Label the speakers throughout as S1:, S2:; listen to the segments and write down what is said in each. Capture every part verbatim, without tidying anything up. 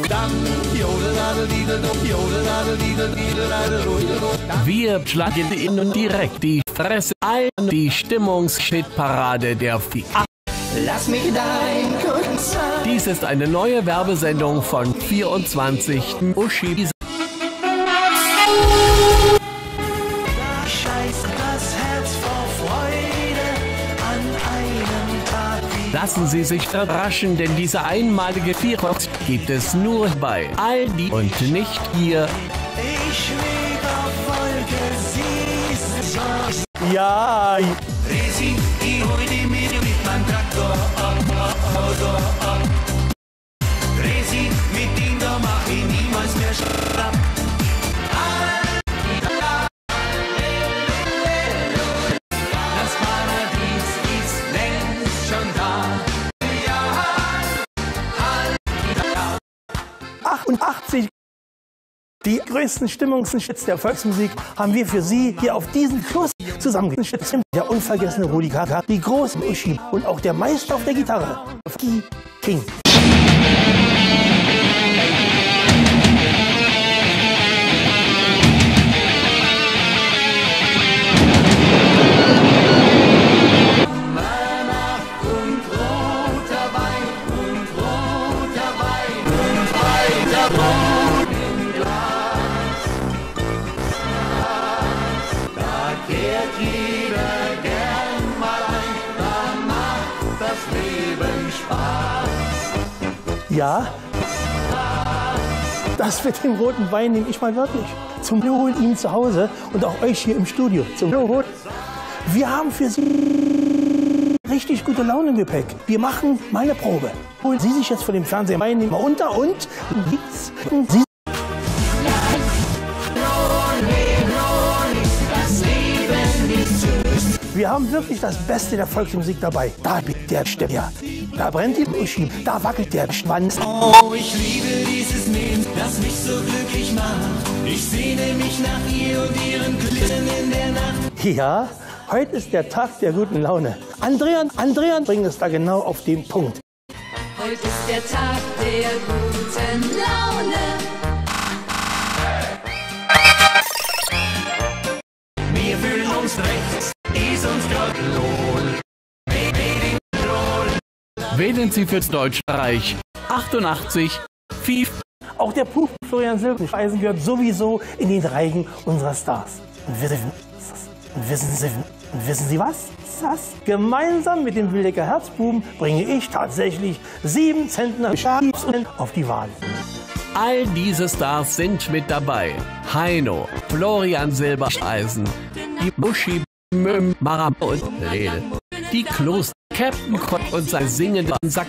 S1: Wir schlagen Ihnen direkt die Fresse ein, die Stimmungshitparade der Fick.
S2: Lass mich dein Kunden sein.
S1: Dies ist eine neue Werbesendung von vierundzwanzig Uschi. Lassen Sie sich überraschen, denn diese einmalige Vierbox gibt es nur bei Aldi und nicht hier.
S2: Ich schweg auf Wolke, sie ist
S3: Ja.
S2: Resi, ich hol die Mädel mit meinem Traktor ab, Auto ab. Resi, mit ihm da mach ich niemals mehr Schlapp. Das Paradies ist längst schon da.
S3: achtundachtzig. Die größten Stimmungsschütz der Volksmusik haben wir für Sie hier auf diesen Kurs zusammengeschützt. Der unvergessene Rudi Carrà, die großen Uschi und auch der Meister auf der Gitarre, Funky King. Ja, das mit dem roten Wein nehme ich mal wirklich. Zum Wohl Ihnen zu Hause und auch euch hier im Studio. Zum Wohl. Wir haben für Sie richtig gute Laune im Gepäck. Wir machen mal eine Probe. Holen Sie sich jetzt von dem Fernseher Wein mal unter und Sie Wir haben wirklich das Beste der Volksmusik dabei. Da biegt der Stimme, ja. Da brennt die Uschi, da wackelt der Schwanz.
S2: Oh, ich liebe dieses Leben, das mich so glücklich macht. Ich sehne mich nach ihr und ihren Küssen in der Nacht.
S3: Ja, heute ist der Tag der guten Laune. Andrean, Andrean bringt es da genau auf den Punkt.
S4: Heute ist der Tag der guten Laune.
S2: Wir fühlen uns rechts, ist uns Gott lohn.
S1: Wählen Sie fürs Deutsche Reich achtundachtzig Fief.
S3: Auch der Puff Florian Silbereisen gehört sowieso in den Reigen unserer Stars. Und wissen, wissen, Sie, wissen Sie was? Das? Gemeinsam mit dem Wildecker Herzbuben bringe ich tatsächlich sieben Zentner auf die Wahl.
S1: All diese Stars sind mit dabei. Heino, Florian Silbereisen, die Muschi, Müm, Maram und Rede. Die Kloster, Captain Kott und sein singender Sax.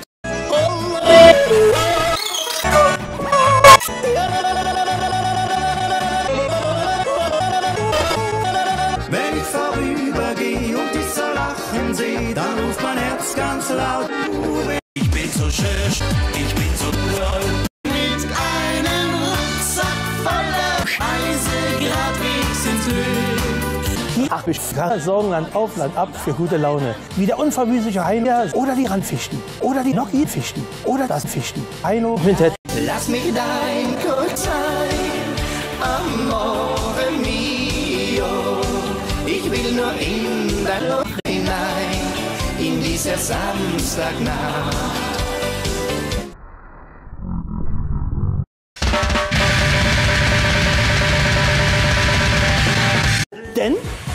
S2: Wenn ich vorübergehe und dich so lachen sehe, dann ruft mein Herz ganz laut. Ich bin so schön, ich bin so toll. Mit einem Rucksack voller Scheiße gradwegs ins Glück.
S3: Ach, wir sorgen Land auf, Land ab für gute Laune. Wie der unverwüstliche Heino oder die Randfichten oder die Gnocchi-Fichten oder das Fichten. Heino, Quintett.
S2: Lass mich dein Kuss sein, amore mio. Ich will nur in dein Loch hinein, in dieser Samstagnacht.
S3: Denn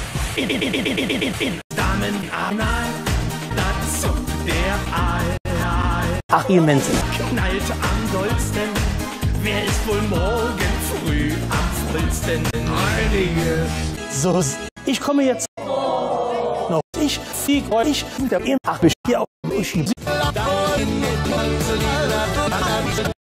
S2: Damen anal, da zuckt der Aal.
S3: Achim Menzel.
S2: Knallt am dollsten, wer ist wohl morgen früh am vollsten? Einige.
S3: So, ich komme jetzt noch. Ich flieg euch der Ach, hier auf dem Uschi.